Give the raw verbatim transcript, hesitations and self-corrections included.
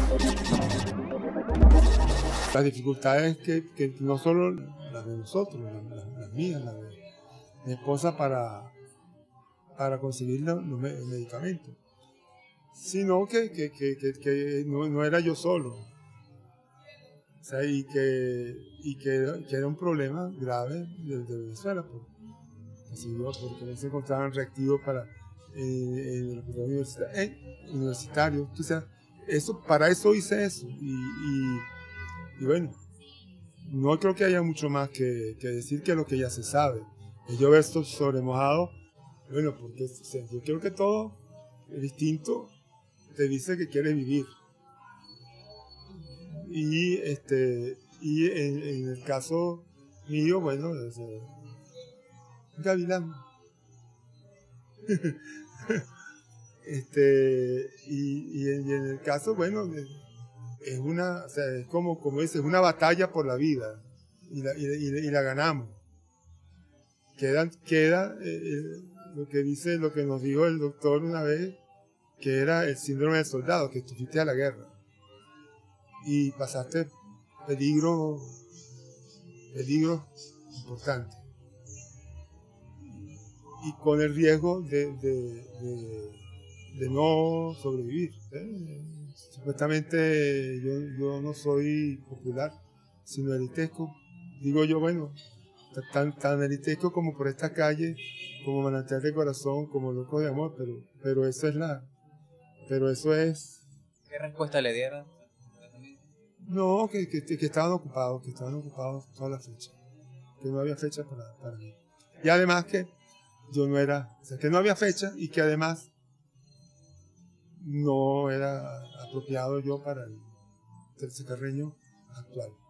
Las dificultades que, que no solo las de nosotros, las, las, las mías, las de mi esposa para, para conseguir los, los medicamentos, sino que, que, que, que, que no, no era yo solo, o sea, y que, y que, que era un problema grave de, de Venezuela, porque, porque no se encontraban reactivos para eh, el universitario, eh, universitario. O sea, eso, para eso hice eso, y, y Y bueno, no creo que haya mucho más que, que decir que lo que ya se sabe. El llover sobre mojado, bueno, porque o sea, yo creo que todo el instinto te dice que quieres vivir. Y, este, y en, en el caso mío, bueno, es, eh, gavilán. este, y, y, en, y en el caso, bueno, de, es una, o sea, es como, como dices, una batalla por la vida y la, y, y, y la ganamos. Queda, queda eh, lo que dice, lo que nos dijo el doctor una vez, que era el síndrome del soldado, que tú fuiste a la guerra y pasaste peligro, peligro importante y con el riesgo de, de, de, de no sobrevivir. ¿eh? Supuestamente yo, yo no soy popular, sino elitesco. Digo yo, bueno, tan, tan elitesco como por esta calle, como Manantial de Corazón, como Loco de Amor, pero, pero eso es la... Pero eso es... ¿Qué respuesta le dieron? No, que, que, que estaban ocupados, que estaban ocupados toda la fecha. Que no había fecha para, para mí. Y además que yo no era... O sea, que no había fecha y que además no era apropiado yo para el tercercarreño actual.